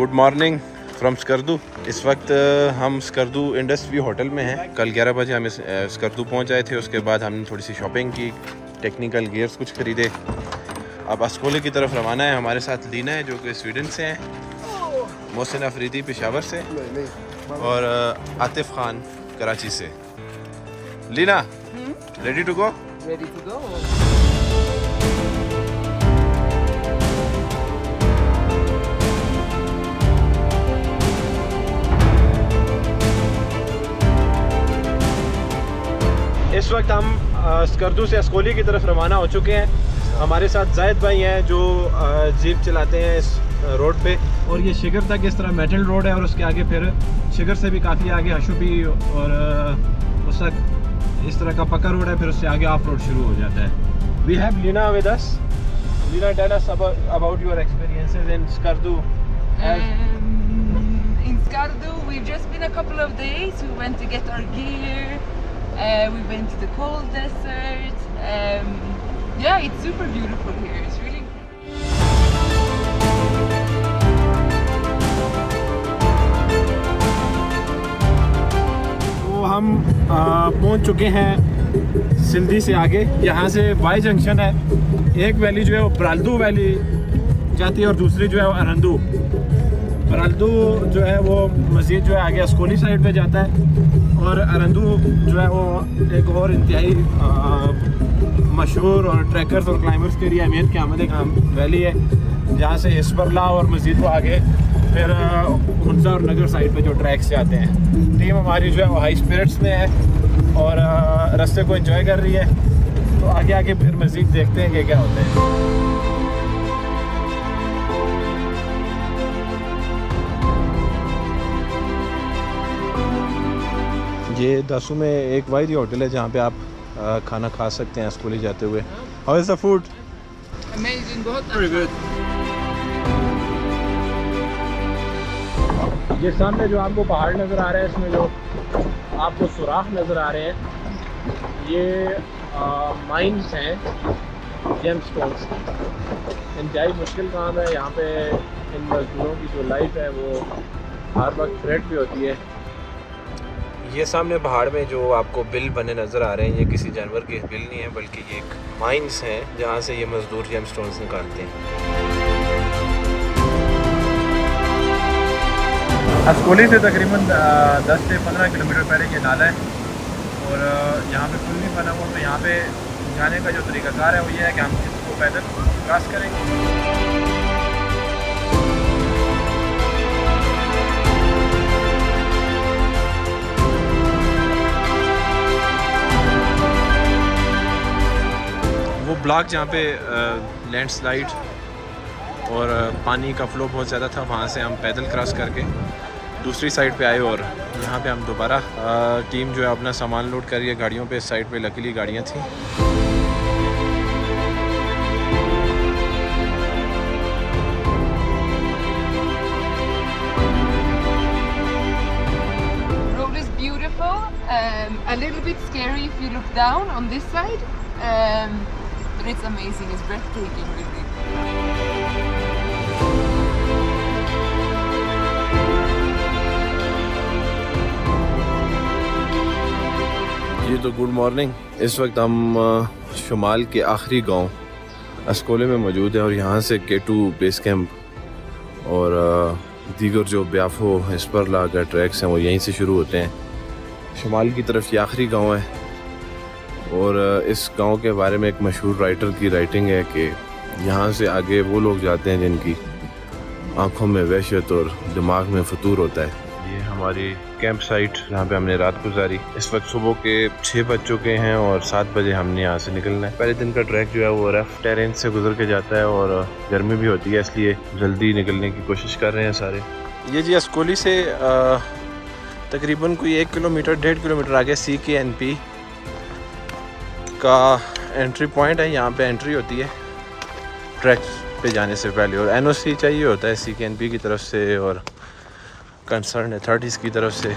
Good morning from Skardu. इस वक्त हम स्कर्दू इंडस व्यू होटल में हैं। कल 11 बजे हम स्कर्दू पहुंच आए थे। उसके बाद हमने थोड़ी सी शॉपिंग की, टेक्निकल गियर्स कुछ ख़रीदे। अब अस्कोले की तरफ रवाना है। हमारे साथ लीना है जो कि स्वीडन से हैं, मोहसिन अफरीदी पेशावर से और आतिफ खान कराची से। Leena, ready to go? Ready to go. इस वक्त हम स्कर्दू से अस्कोली की तरफ रवाना हो चुके हैं। हमारे साथ जायद भाई हैं जो जीप चलाते हैं इस रोड पे। और ये शिगर तक इस तरह मेटल रोड है और उसके आगे फिर शिगर से भी काफ़ी आगे हशुबी और उस तक इस तरह का पक्का रोड है। फिर उससे आगे ऑफ रोड शुरू हो जाता है। We have Leena with us. Leena, tell us about your experiences in Skardu. In Skardu, we've just been a couple of days. We went to get our gear. We went to the cold desert. Yeah, it's super beautiful here. It's really. तो हम पहुंच चुके हैं सिंधी से आगे। यहाँ से Y junction है। एक वैली जो है वो ब्राल्दू वैली जाती है और दूसरी जो है वो अरंदू। ब्राल्दू जो है वो मज़ीद जो है आगे अस्कोली साइड पे जाता है और अरंदू जो है वो एक और इंतहाई मशहूर और ट्रैकर्स और क्लाइंबर्स के लिए अहमियत की आमद एक वैली है, जहाँ से हिस्परला और मज़ीद वो आगे फिर हुंजा और नगर साइड पे जो ट्रैक से आते हैं। टीम हमारी जो है वो हाई स्पिरिट्स में है और रास्ते को एंजॉय कर रही है। तो आगे आगे फिर मज़ीद देखते हैं कि क्या होता है। ये दासू में एक वाइडी होटल है जहाँ पे आप खाना खा सकते हैं अस्कोली जाते हुए। How is the food? Amazing, बहुत अच्छा। ये सामने जो आपको पहाड़ नज़र आ रहे हैं, इसमें जो आपको सुराख नज़र आ रहे हैं, ये माइंस हैं जेमस्टोन्स। इंतहाई मुश्किल काम है। यहाँ पे इन मजदूरों की जो लाइफ है वो हर वक्त थ्रेट भी होती है। ये सामने पहाड़ में जो आपको बिल बने नज़र आ रहे हैं, ये किसी जानवर के बिल नहीं है बल्कि ये एक माइंस हैं जहाँ से ये मजदूर जेमस्टोन्स निकालते हैं। अस्कोली से तकरीबन 10 से 15 किलोमीटर पहले ये नाला है और यहाँ पे पुल नहीं बना हुआ। तो यहाँ पे जाने का जो तरीक़ाकार है वो ये है कि हम इसको पैदल क्रॉस करेंगे। वो ब्लॉक जहाँ पे लैंडस्लाइड और पानी का फ्लो बहुत ज़्यादा था, वहाँ से हम पैदल क्रॉस करके दूसरी साइड पे आए और यहाँ पे हम दोबारा टीम जो है अपना सामान लोड कर रही है गाड़ियों पे। इस साइड पे लकीली गाड़ियाँ थी। Road is beautiful. A little bit scary if you look down on this side. But it's amazing. It's breathtaking, really. जी तो गुड मॉर्निंग। इस वक्त हम शुमाल के आखिरी गांव अस्कोले में मौजूद है और यहाँ से K2 बेस कैंप और दीगर जो ब्याफो हिस्परला का ट्रैक्स हैं वो यहीं से शुरू होते हैं। शुमाल की तरफ ये आखिरी गांव है और इस गांव के बारे में एक मशहूर राइटर की राइटिंग है कि यहाँ से आगे वो लोग जाते हैं जिनकी आंखों में वहशत और दिमाग में फतूर होता है। ये हमारी कैंप साइट जहाँ पे हमने रात गुजारी। इस वक्त सुबह के 6 बज चुके हैं और 7 बजे हमने यहाँ से निकलना है। पहले दिन का ट्रैक जो है वो रफ टेरेन से गुजर के जाता है और गर्मी भी होती है, इसलिए जल्दी निकलने की कोशिश कर रहे हैं सारे। ये जी अस्कोली से तकरीबन कोई 1 किलोमीटर 1.5 किलोमीटर आगे CKNP का एंट्री पॉइंट है। यहाँ पे एंट्री होती है ट्रैक पे जाने से पहले और NOC चाहिए होता है CKNP की तरफ से और कंसर्न अथॉरिटीज़ की तरफ से।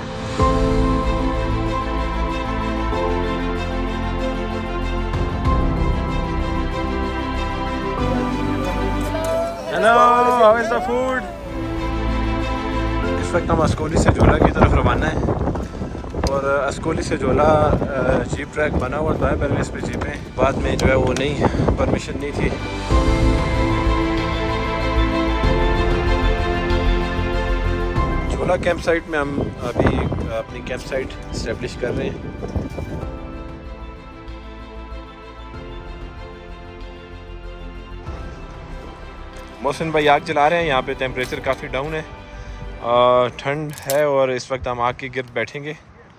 Hello, how is the food? वक्त हम अस्कोली से झोला की तरफ रवाना है और अस्कोली से झोला जीप ट्रैक बना हुआ था पहले इस पे जीपें, बाद में जो है वो नहीं, परमिशन नहीं थी। झोला कैंप साइट में हम अभी अपनी कैंप साइट इस्टेब्लिश कर रहे हैं। मोहसिन भाई आग जला रहे हैं। यहाँ पे टेम्परेचर काफ़ी डाउन है, ठंड है और इस वक्त हम आग के गिर्द बैठेंगे।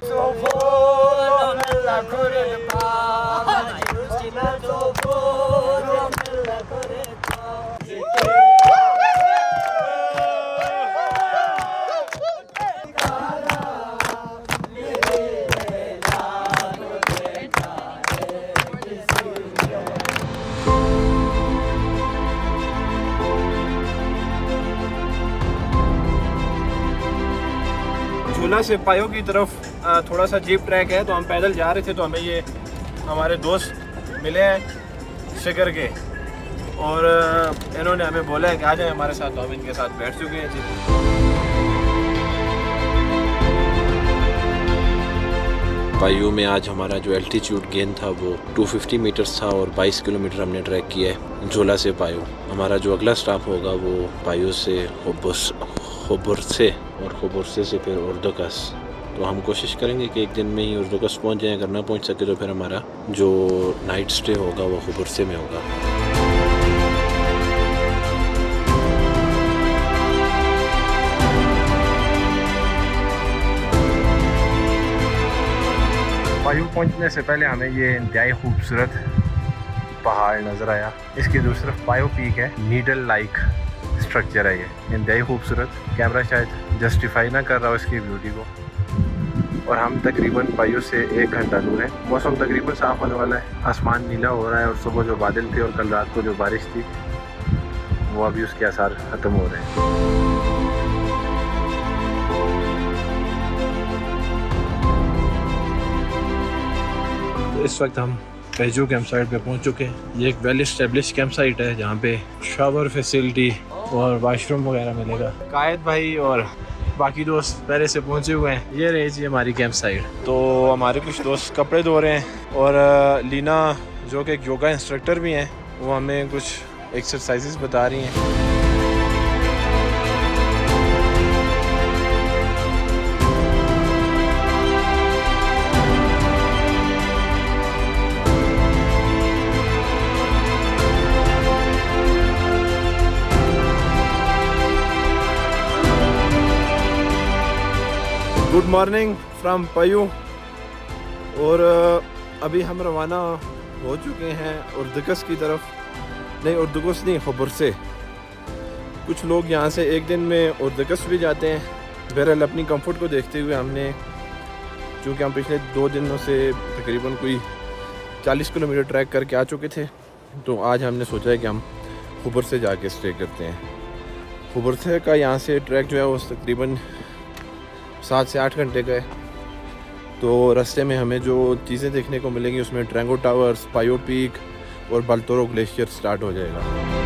झूला से पायो की तरफ थोड़ा सा जीप ट्रैक है, तो हम पैदल जा रहे थे तो हमें ये हमारे दोस्त मिले हैं शिकर के और इन्होंने हमें बोला है कि आ जाए हमारे साथ, तो हम इनके साथ बैठ चुके हैं जी। पायो में आज हमारा जो एल्टीट्यूड गेन था वो 250 मीटर्स था और 22 किलोमीटर हमने ट्रैक किया है झोला से पायो। हमारा जो अगला स्टॉप होगा वो पायो से खुबुरसे और खुबुरसे से फिर उर्दुकस। तो हम कोशिश करेंगे कि एक दिन में ही उर्दुकस पहुंच जाएं, अगर ना पहुंच सके तो फिर हमारा जो नाइट स्टे होगा वो खुबुरसे में होगा। पायो पहुंचने से पहले हमें ये इंतहाई खूबसूरत पहाड़ नज़र आया। इसकी दूसरी तरफ पायो पीक है, नीडल लाइक स्ट्रक्चर है, ये इंतहाई खूबसूरत। कैमरा शायद जस्टिफाई ना कर रहा हो इसकी ब्यूटी को। और हम तकरीबन पायो से 1 घंटा दूर हैं। मौसम तकरीबन साफ़ होने वाला है, आसमान नीला हो रहा है और सुबह जो बादल थे और कल रात को जो बारिश थी वो अभी उसके आसार ख़त्म हो रहे हैं। तो इस वक्त हम पेजो कैंप साइट पे पहुंच चुके हैं। ये एक वेल एस्टेब्लिश कैंप साइट है जहाँ पे शावर फैसिलिटी और वाशरूम वगैरह मिलेगा। कायद भाई और बाकी दोस्त पहले से पहुंचे हुए हैं। ये रही जी हमारी कैंप साइट। तो हमारे कुछ दोस्त कपड़े धो रहे हैं और लीना जो कि एक योगा इंस्ट्रक्टर भी हैं वो हमें कुछ एक्सरसाइजेस बता रही हैं। गुड मॉर्निंग फ्रॉम पायो। और अभी हम रवाना हो चुके हैं उर्दुकस की तरफ। नहीं, उर्दुकस नहीं, खुबुरसे। कुछ लोग यहाँ से एक दिन में उर्दुकस भी जाते हैं। बहरहाल अपनी कंफर्ट को देखते हुए हमने, चूँकि हम पिछले 2 दिनों से तकरीबन कोई 40 किलोमीटर ट्रैक करके आ चुके थे, तो आज हमने सोचा है कि हम खुबुरसे जाके स्टे करते हैं। खुबुरसे का यहाँ से ट्रैक जो है वो तकरीबन 7 से 8 घंटे का है। तो रास्ते में हमें जो चीज़ें देखने को मिलेंगी उसमें ट्रैंगो टावर्स, पायो पीक और बाल्तोरो ग्लेशियर स्टार्ट हो जाएगा।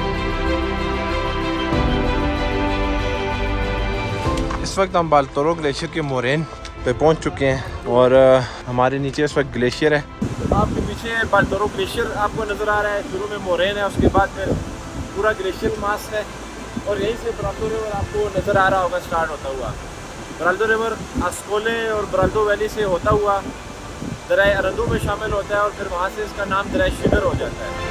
इस वक्त हम बाल्तोरो ग्लेशियर के मोरेन पे पहुंच चुके हैं और हमारे नीचे इस वक्त ग्लेशियर है। आपके पीछे बाल्तोरो ग्लेशियर आपको नज़र आ रहा है। शुरू में मोरेन है, उसके बाद फिर पूरा ग्लेशियर मास है और यहीं से ब्राल्तो रिवर आपको नज़र आ रहा होगा स्टार्ट होता हुआ। ब्राल्तो रिवर अस्कोले और ब्राल्तो वैली से होता हुआ दरिया अरंदू में शामिल होता है और फिर वहाँ से इसका नाम दरिया शिगर हो जाता है।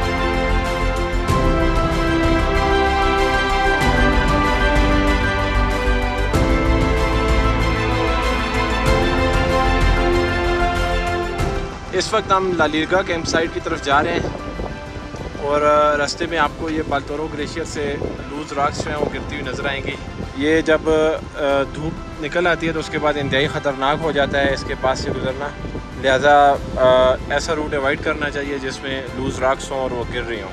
इस वक्त हम लालीगा कैंप साइट की तरफ जा रहे हैं और रास्ते में आपको ये बाल्तोरो ग्लेशियर से लूज रॉक्स जो हैं वो गिरती हुई नज़र आएंगी। ये जब धूप निकल आती है तो उसके बाद इंतहाई ख़तरनाक हो जाता है इसके पास से गुजरना, लिहाजा ऐसा रूट अवॉइड करना चाहिए जिसमें लूज रॉक्स हों और वो गिर रही हों।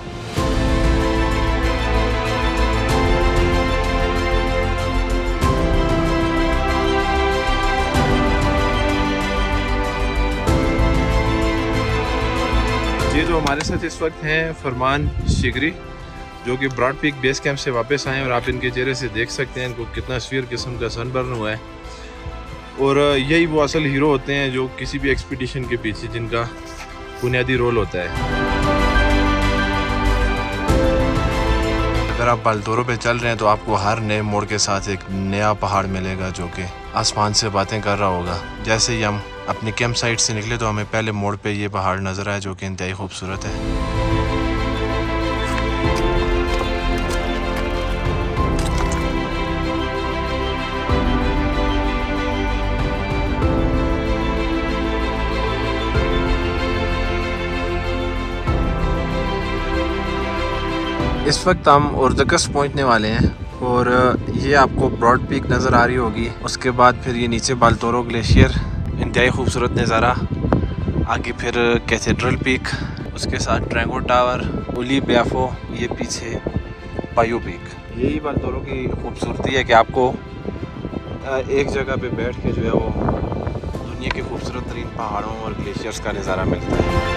ये जो हमारे साथ इस वक्त हैं फरमान शिगरी, जो कि ब्रॉड पीक बेस कैंप से वापस आए, और आप इनके चेहरे से देख सकते हैं इनको कितना सीवियर किस्म का सनबर्न हुआ है। और यही वो असल हीरो होते हैं जो किसी भी एक्सपीडिशन के पीछे जिनका बुनियादी रोल होता है। अगर आप बालतोरो पे चल रहे हैं तो आपको हर नए मोड़ के साथ एक नया पहाड़ मिलेगा जो कि आसमान से बातें कर रहा होगा। जैसे ही हम अपनी कैंप साइट से निकले तो हमें पहले मोड़ पे ये पहाड़ नज़र आया जो कि इंतहाई खूबसूरत है। इस वक्त हम उर्दकस पहुंचने वाले हैं और ये आपको ब्रॉड पीक नज़र आ रही होगी। उसके बाद फिर ये नीचे बालतोरो ग्लेशियर, इंतहाई खूबसूरत नज़ारा। आगे फिर कैथेड्रल पीक, उसके साथ ट्रैंगो टावर, उली ब्याफो, ये पीछे पायो पीक। यही बालतोरो की खूबसूरती है कि आपको एक जगह पे बैठ के जो है वो दुनिया के खूबसूरत तरीन पहाड़ों और ग्लेशियर्स का नज़ारा मिलता है।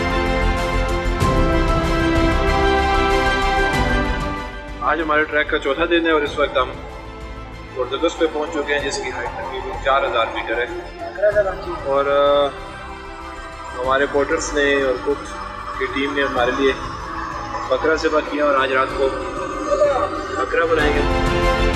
आज हमारे ट्रैक का चौथा दिन है और इस वक्त हम उर्दकस पे पहुंच चुके हैं जिसकी हाइट तकरीबन 4000 मीटर है। और हमारे पोर्टर्स ने और कुक की टीम ने हमारे लिए बकरा ज़िबा किया और आज रात को बकरा बनाएंगे।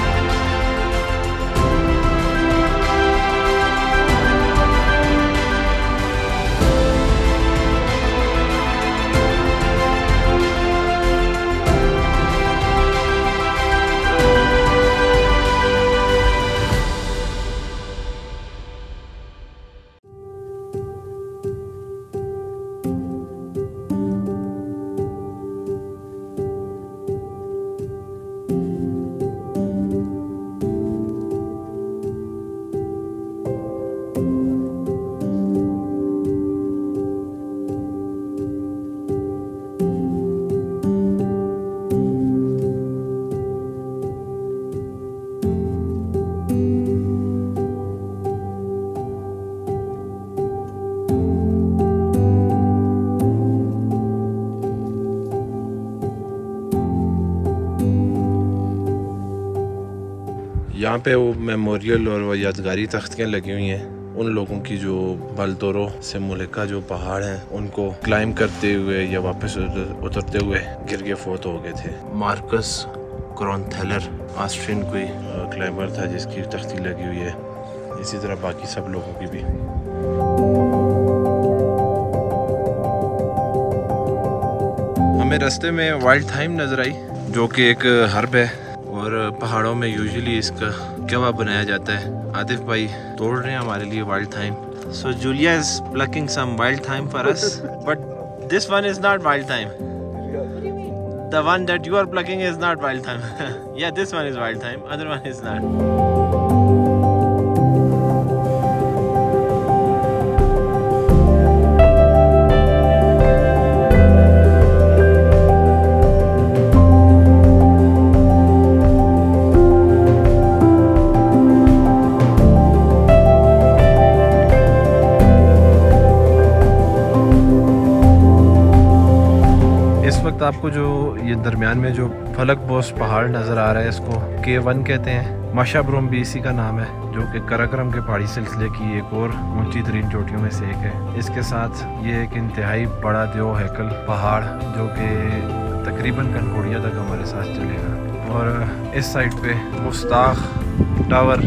यहाँ पे वो मेमोरियल और वो यादगारी तख्तियाँ लगी हुई हैं उन लोगों की जो बालतोरो से मुल्का जो पहाड़ हैं उनको क्लाइम करते हुए या वापस उतरते हुए गिर के फोत हो गए थे। मार्कस क्रोनथेलर ऑस्ट्रियन कोई क्लाइंबर था जिसकी तख्ती लगी हुई है, इसी तरह बाकी सब लोगों की भी। हमें रास्ते में वाइल्ड थाइम नज़र आई जो कि एक हर्ब है और पहाड़ों में यूजुअली इसका कबाब बनाया जाता है। आतिफ भाई तोड़ रहे हैं हमारे लिए wild thyme. So Julia is plucking some wild thyme for us, but this one is not wild thyme. The one that you are plucking is not wild thyme. Yeah this one is wild thyme, other one is not. आपको जो ये दरमियान में जो फलक बोस पहाड़ नज़र आ रहा है इसको K1 कहते हैं। माशाब्रोम भी इसी का नाम है जो कि कराकोरम के पहाड़ी सिलसिले की एक और ऊंची तरीन चोटियों में से एक है। इसके साथ ये एक इंतहाई बड़ा देव हैकल पहाड़ जो कि तकरीबन कनकोड़िया तक हमारे साथ चलेगा। और इस साइड पे मुस्ताख टावर,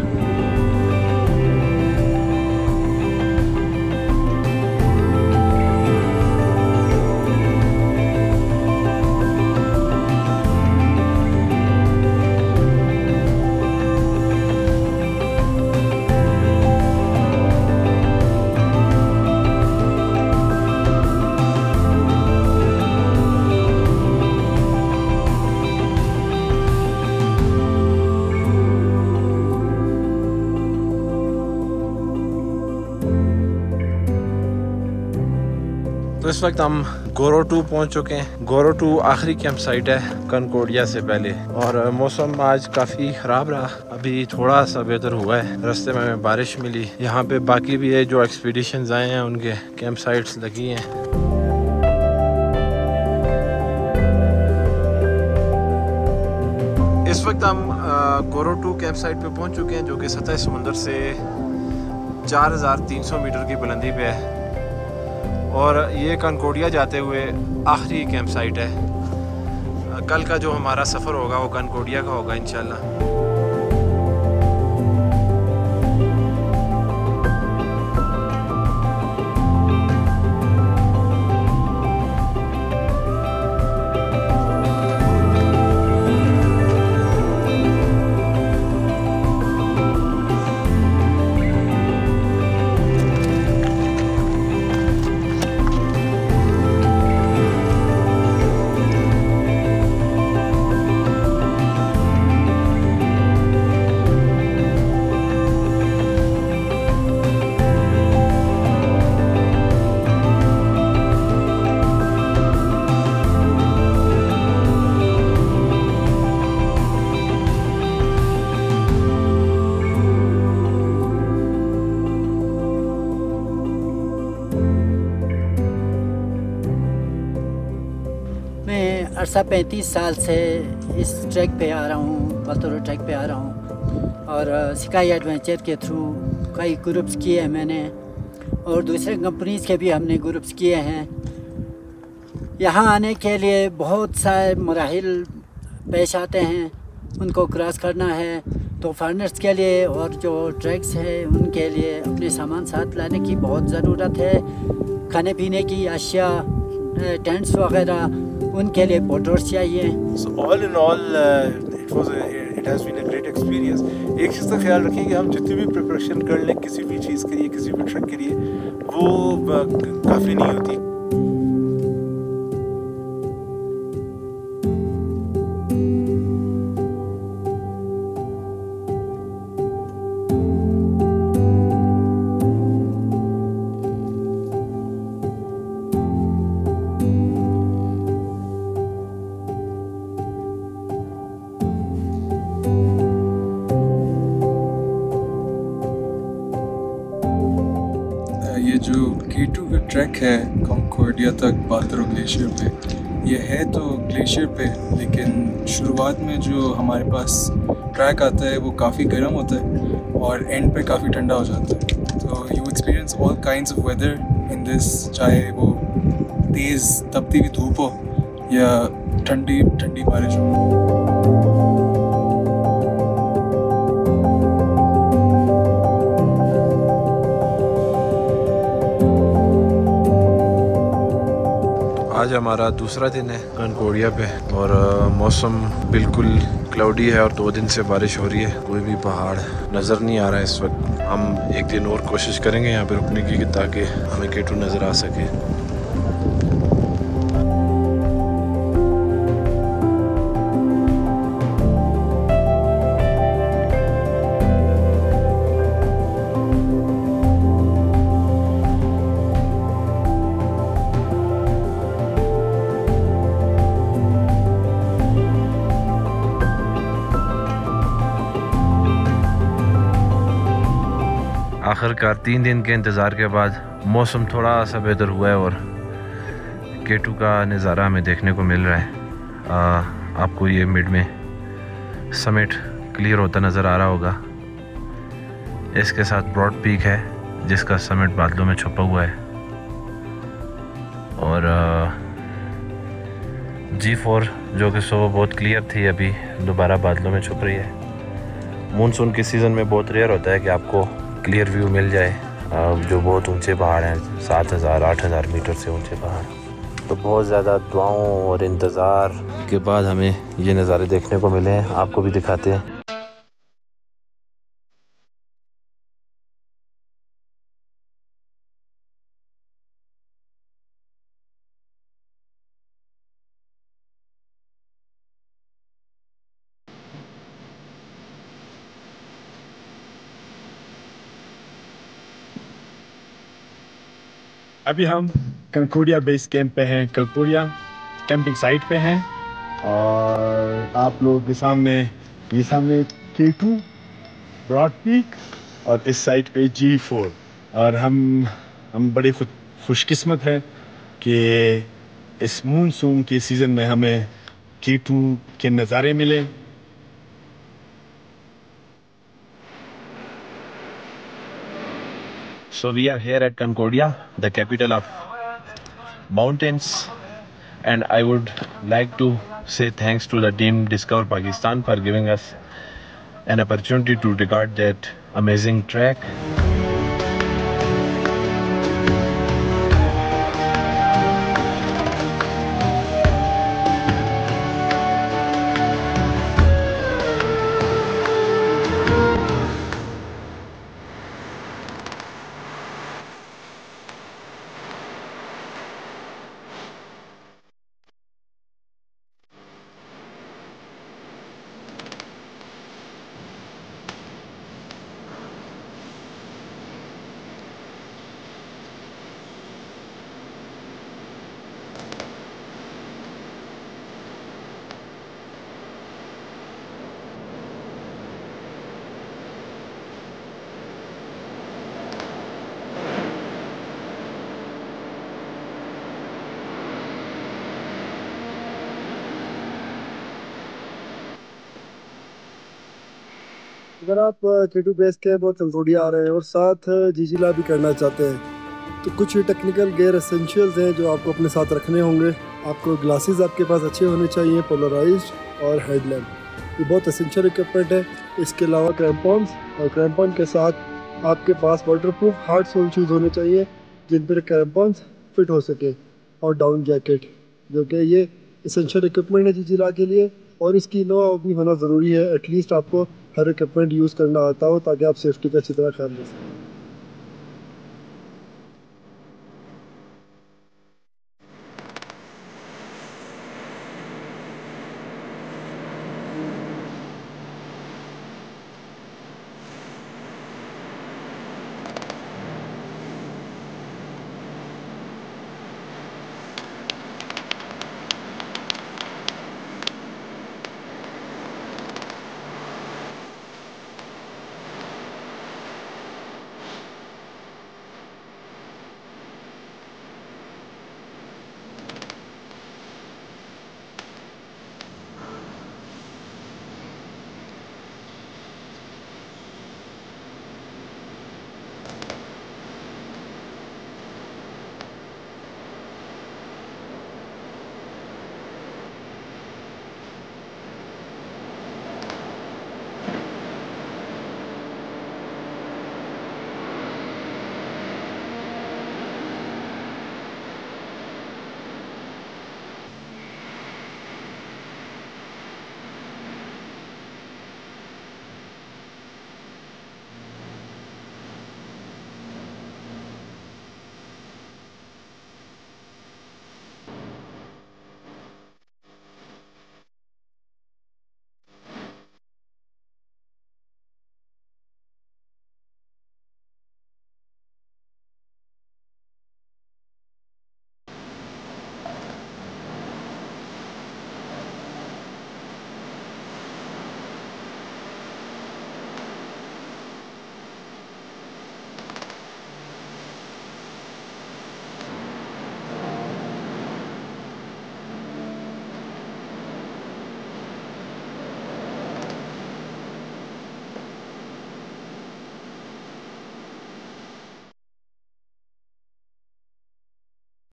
तो इस वक्त हम गोरो 2 पहुंच चुके हैं। गोरो 2 आखिरी कैंप साइट है कनकोड़िया से पहले, और मौसम आज काफ़ी ख़राब रहा। अभी थोड़ा सा बेहतर हुआ है, रास्ते में हमें बारिश मिली। यहाँ पे बाकी भी है जो एक्सपीडिशंस आए हैं उनके कैंप साइट्स लगी हैं। इस वक्त हम कोरो 2 कैंप साइट पे पहुंच चुके हैं, जो कि सतह समुंदर से 4300 मीटर की बुलंदी पे है और ये कनकोडिया जाते हुए आखिरी कैंप साइट है। कल का जो हमारा सफ़र होगा वो कनकोडिया का होगा इंशाल्लाह। अरसा 35 साल से इस ट्रैक पे आ रहा हूँ, बलतोरो ट्रैक पे आ रहा हूँ और स्काई एडवेंचर के थ्रू कई ग्रुप्स किए हैं मैंने और दूसरे कंपनीज़ के भी हमने ग्रुप्स किए हैं। यहाँ आने के लिए बहुत सारे मराहिल पेश आते हैं, उनको क्रॉस करना है। तो फार्नर्स के लिए और जो ट्रैक्स हैं उनके लिए अपने सामान साथ लाने की बहुत ज़रूरत है। खाने पीने की अशिया, टेंट्स वगैरह, उनके लिए बोटर्स चाहिए। So all in all, it has been a great experience। एक चीज़ का ख्याल रखें कि हम जितनी भी प्रिपरेशन कर लें किसी भी चीज़ के लिए, किसी भी ट्रैक के लिए, वो काफ़ी नहीं होती। ये जो K2 का ट्रैक है कनकोडिया तक बालतोरो ग्लेशियर पे, ये है तो ग्लेशियर पे, लेकिन शुरुआत में जो हमारे पास ट्रैक आता है वो काफ़ी गर्म होता है और एंड पे काफ़ी ठंडा हो जाता है। तो you experience all kinds of weather in this, चाहे वो तेज़ तपती हुई धूप हो या ठंडी ठंडी बारिश हो। आज हमारा दूसरा दिन है कनकोडिया पे और मौसम बिल्कुल क्लाउडी है और 2 दिन से बारिश हो रही है। कोई भी पहाड़ नज़र नहीं आ रहा है इस वक्त। हम एक दिन और कोशिश करेंगे यहाँ पे रुकने की ताकि हमें K2 नज़र आ सके। आखिरकार 3 दिन के इंतज़ार के बाद मौसम थोड़ा सा बेहतर हुआ है और K2 का नज़ारा हमें देखने को मिल रहा है। आपको ये मिड में समिट क्लियर होता नज़र आ रहा होगा। इसके साथ ब्रॉड पीक है जिसका समिट बादलों में छुपा हुआ है और G4 जो कि सुबह बहुत क्लियर थी अभी दोबारा बादलों में छुप रही है। मानसून के सीज़न में बहुत रेयर होता है कि आपको क्लियर व्यू मिल जाए। जो बहुत ऊंचे पहाड़ हैं, 7000-8000 मीटर से ऊंचे पहाड़, तो बहुत ज़्यादा दुआओं और इंतज़ार के बाद हमें ये नज़ारे देखने को मिले हैं। आपको भी दिखाते हैं। अभी हम कनकोडिया बेस कैंप पे हैं, कनकोडिया कैंपिंग साइट पे हैं और आप लोगों के सामने K2 ब्रॉड पीक और इस साइड पे G4 और हम बड़े खुशकिस्मत हैं कि इस मानसून के सीज़न में हमें K2 के नज़ारे मिले So we are here at Concordia, the capital of mountains, and I would like to say thanks to the team Discover Pakistan for giving us an opportunity to record that amazing track. अगर आप K2 base camp और कंकोडिया आ रहे हैं और साथ जिजिला भी करना चाहते हैं तो कुछ टेक्निकल गेयर एसेंशियल्स हैं जो आपको अपने साथ रखने होंगे। आपको ग्लासेस आपके पास अच्छे होने चाहिए, पोलराइज्ड और हेडलैम्प, ये बहुत एसेंशियल इक्विपमेंट है। इसके अलावा क्रैम्पॉन्स, और क्रैम्पॉन के साथ आपके पास वाटरप्रूफ हार्ड सोल शूज़ होने चाहिए जिन पर क्रैम्पॉन्स फिट हो सके, और डाउन जैकेट, जो कि ये एसेंशियल इक्विपमेंट है जिजिला के लिए। और इसकी नो भी होना ज़रूरी है, एटलीस्ट आपको हर इक्विपमेंट यूज़ करना आता हो ताकि आप सेफ्टी का अच्छी तरह ख्याल रख सकें।